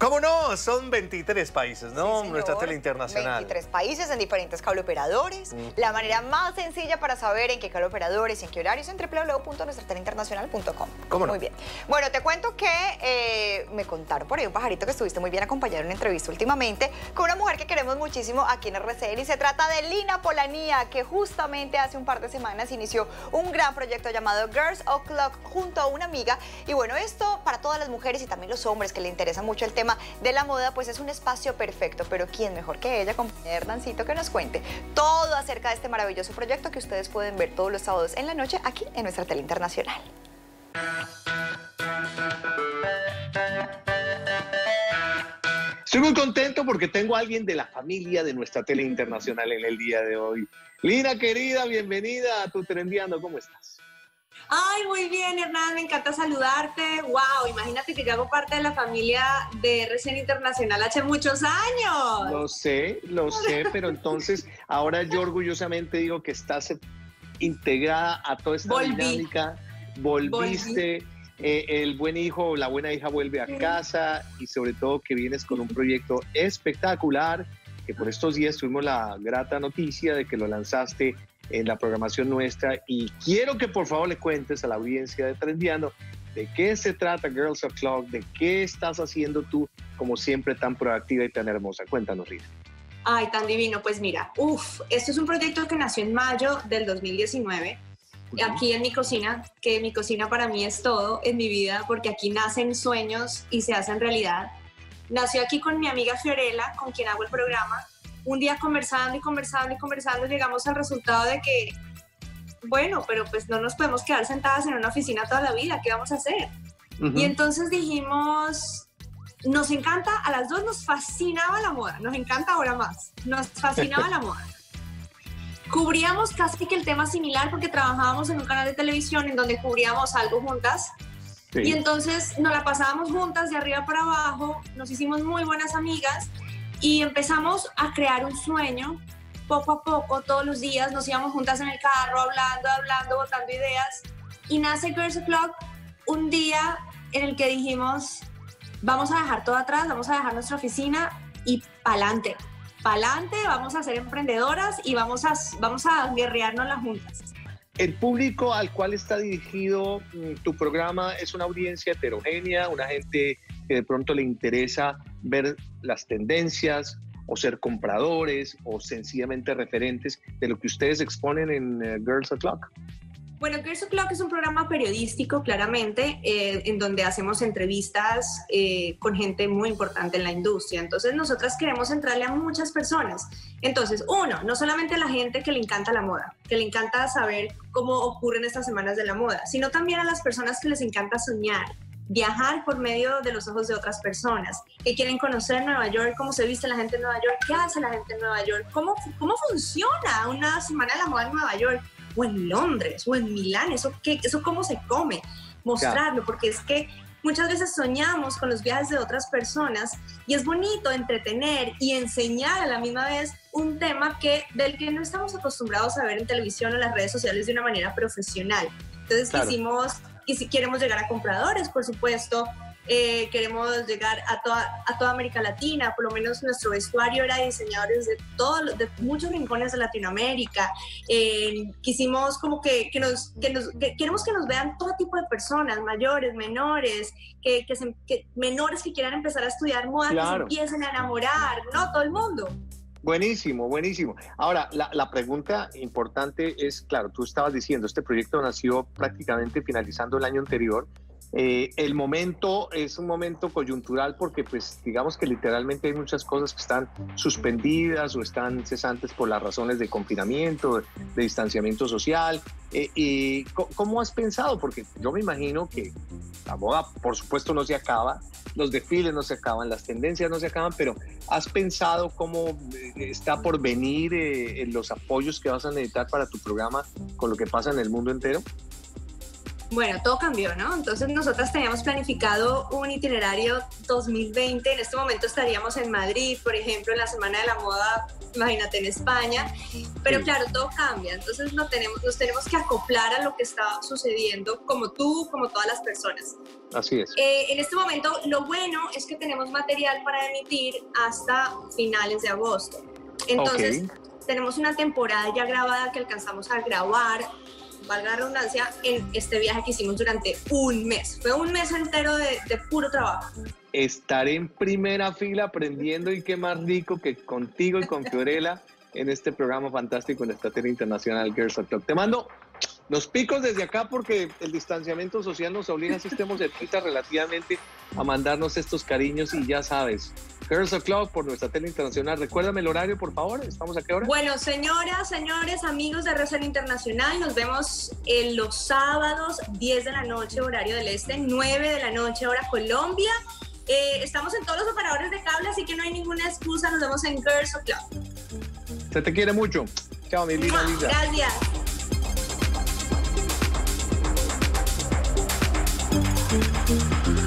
¿Cómo no? Son 23 países, ¿no? Sí, Nuestra señor. tele internacional. 23 países en diferentes cable operadores. La manera más sencilla para saber en qué cable operadores y en qué horarios es en www.nuestratelainternacional.com. ¿Cómo no? Muy bien. Bueno, te cuento que me contaron por ahí un pajarito que estuviste muy bien acompañado en una entrevista últimamente con una mujer que queremos muchísimo aquí en RCN, y se trata de Lina Polanía, que justamente hace un par de semanas inició un gran proyecto llamado Girls O'Clock junto a una amiga. Y bueno, esto para todas las mujeres y también los hombres que le interesa mucho el tema de la moda, pues es un espacio perfecto. Pero ¿quién mejor que ella, compañera Hernancito, que nos cuente todo acerca de este maravilloso proyecto que ustedes pueden ver todos los sábados en la noche aquí en nuestra tele internacional? Estoy muy contento porque tengo a alguien de la familia de nuestra tele internacional en el día de hoy. Lina, querida, bienvenida a Tu Trendiando. ¿Cómo estás? Ay, muy bien, Hernán, me encanta saludarte. Wow, imagínate que yo hago parte de la familia de RCN Internacional hace muchos años. Lo sé, pero entonces ahora yo orgullosamente digo que estás integrada a toda esta dinámica. Volviste, el buen hijo o la buena hija vuelve a casa, y sobre todo que vienes con un proyecto espectacular, que por estos días tuvimos la grata noticia de que lo lanzaste en la programación nuestra, y quiero que por favor le cuentes a la audiencia de Trendiando de qué se trata Girls O'Clock, de qué estás haciendo tú, como siempre, tan proactiva y tan hermosa. Cuéntanos, Rita. Ay, tan divino. Pues mira, esto es un proyecto que nació en mayo del 2019, aquí en mi cocina, que mi cocina para mí es todo en mi vida, porque aquí nacen sueños y se hacen realidad. Nació aquí con mi amiga Fiorella, con quien hago el programa. Un día conversando llegamos al resultado de que, bueno, pero pues no nos podemos quedar sentadas en una oficina toda la vida, ¿qué vamos a hacer? Y entonces dijimos, nos encanta, a las dos nos fascinaba la moda, nos encanta ahora más, nos fascinaba la moda. Cubríamos casi que el tema similar porque trabajábamos en un canal de televisión en donde cubríamos algo juntas. Sí. Y entonces nos la pasábamos juntas de arriba para abajo, nos hicimos muy buenas amigas y empezamos a crear un sueño. Poco a poco, todos los días nos íbamos juntas en el carro, hablando, botando ideas, y nace Girls O'Clock, un día en el que dijimos, vamos a dejar todo atrás, vamos a dejar nuestra oficina y pa'lante, vamos a ser emprendedoras y vamos a guerreárnoslas juntas. El público al cual está dirigido tu programa es una audiencia heterogénea, una gente que de pronto le interesa ver las tendencias o ser compradores o sencillamente referentes de lo que ustedes exponen en Girls O'Clock. Bueno, Girls O'Clock es un programa periodístico, claramente, en donde hacemos entrevistas con gente muy importante en la industria. Entonces, nosotras queremos entrarle a muchas personas. Entonces, no solamente a la gente que le encanta la moda, que le encanta saber cómo ocurren estas semanas de la moda, sino también a las personas que les encanta soñar, viajar por medio de los ojos de otras personas, que quieren conocer Nueva York, cómo se viste la gente en Nueva York, qué hace la gente en Nueva York, cómo funciona una semana de la moda en Nueva York, o en Londres, o en Milán, eso cómo se come, mostrarlo, porque es que muchas veces soñamos con los viajes de otras personas y es bonito entretener y enseñar a la misma vez un tema del que no estamos acostumbrados a ver en televisión o en las redes sociales de una manera profesional. Entonces queremos llegar a compradores, por supuesto, queremos llegar a toda América Latina. Por lo menos nuestro vestuario era diseñadores de muchos rincones de Latinoamérica. Quisimos como queremos que nos vean todo tipo de personas, mayores, menores, menores que quieran empezar a estudiar moda, que se empiecen a enamorar, ¿no? Todo el mundo. Buenísimo. Ahora, la pregunta importante es, claro, tú estabas diciendo, este proyecto nació prácticamente finalizando el año anterior. El momento es un momento coyuntural porque, pues, digamos que literalmente hay muchas cosas que están suspendidas o están cesantes por las razones de confinamiento, de distanciamiento social. ¿Cómo has pensado? Porque yo me imagino que la moda, por supuesto, no se acaba, los desfiles no se acaban, las tendencias no se acaban, pero ¿has pensado cómo está por venir los apoyos que vas a necesitar para tu programa con lo que pasa en el mundo entero? Bueno, todo cambió, ¿no? Entonces nosotras teníamos planificado un itinerario 2020. En este momento estaríamos en Madrid, por ejemplo, en la Semana de la Moda, imagínate, en España. Pero Sí. claro, todo cambia. Entonces nos tenemos que acoplar a lo que está sucediendo, como tú, como todas las personas. Así es. En este momento, lo bueno es que tenemos material para emitir hasta finales de agosto. Entonces, tenemos una temporada ya grabada que alcanzamos a grabar, valga la redundancia, en este viaje que hicimos durante un mes. Fue un mes entero de puro trabajo. Estaré en primera fila aprendiendo, y qué más rico que contigo y con Fiorella en este programa fantástico en esta tele internacional Girls O'Clock. Te mando los picos desde acá porque el distanciamiento social nos obliga, si estemos cerquita relativamente, a mandarnos estos cariños, y ya sabes, Girls O'Clock por nuestra tele internacional. Recuérdame el horario, por favor. ¿Estamos a qué hora? Bueno, señoras, señores, amigos de RCN Internacional, nos vemos los sábados, 10 de la noche, horario del este, 9 de la noche, hora Colombia. Estamos en todos los operadores de cable, así que no hay ninguna excusa. Nos vemos en Girls O'Clock. Se te quiere mucho. Chao, mi linda Lisa. Gracias.